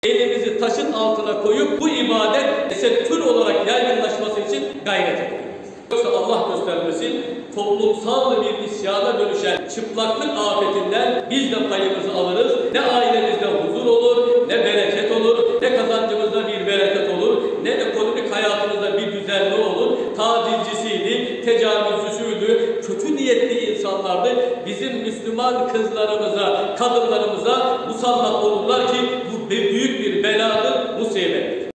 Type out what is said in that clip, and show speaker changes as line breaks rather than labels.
elimizi taşın altına koyup bu ibadet tesettür olarak yaygınlaşması için gayret ediyoruz. Yoksa Allah göstermesin, toplumsal bir isyana dönüşen çıplaklık afetinden biz de payımızı alırız. Ne ailemizde huzur olur, ne bereket olur, ne kazancımızda bir bereket olur, ne ekonomik hayatımızda bir düzenli olur. Tacizcisiydi, tecavüzcüsüydü, kötü niyetli insanlardı. Bizim Müslüman kızlarımıza, kadınlarımıza musallat olurlar ki bu büyük bir beladır, musibet.